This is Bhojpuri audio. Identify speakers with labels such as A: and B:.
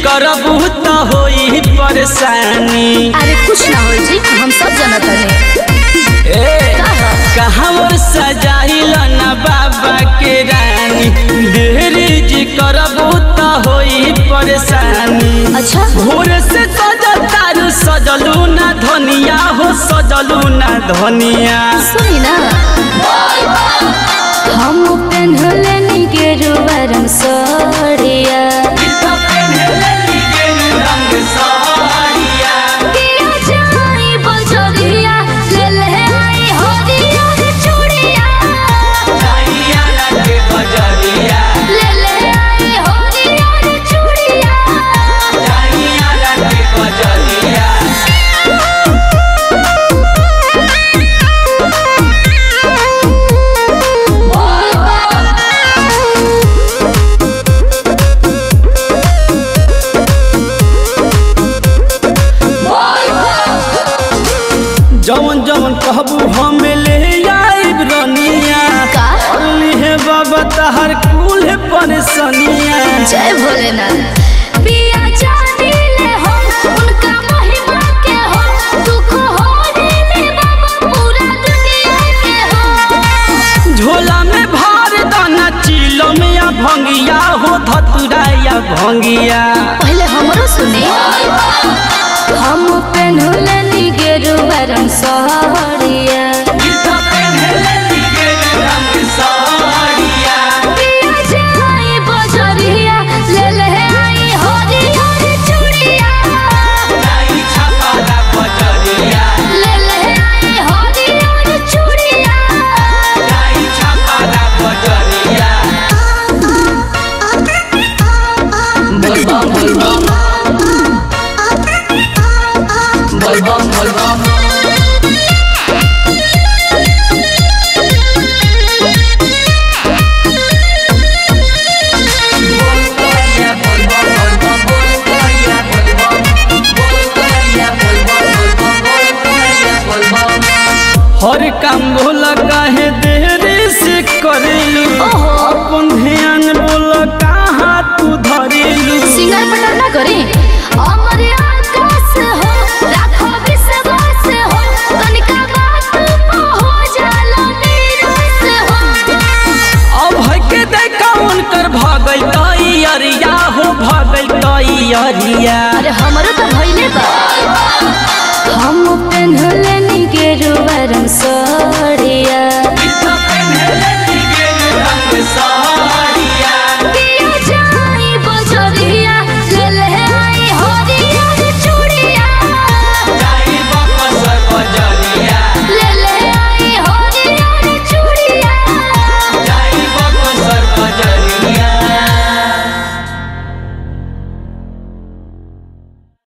A: करबू तो होई परेशानी।
B: अरे कुछ ना हो जी, हम सब जानत हनी।
A: कहाँ सजाइल ना बाबा के रानी, देरी जी करबू तो होई परेशानी।
B: अच्छा
A: भोर से सजतारू सजलू ना धनिया हो, सजलू ना धनिया।
B: सुनी ना हम पेन्हले नी गेरुआ रंग साड़िया,
A: जवन जवन कहबू हम ले आइब रनिया। है बाबा तहर कुल परेशानिया।
B: जय भोलेनाथ। पिया जानी ले हम उनका महिमा के हो, दुख हो रे बाबा पूरा दुनिया के हो।
A: झोला में भर दाना चिलो में या भंगिया हो, धतुरा या भंगिया।
B: पहले हमरो सुने हम पेन्हले नी गेरुआ रंग साड़िया,
A: हर काम भोला काहे देरी से करेलू, अपन ध्यान बोला कहाँ तू धरेलू।
B: सिंगर पटर ना करे हमारे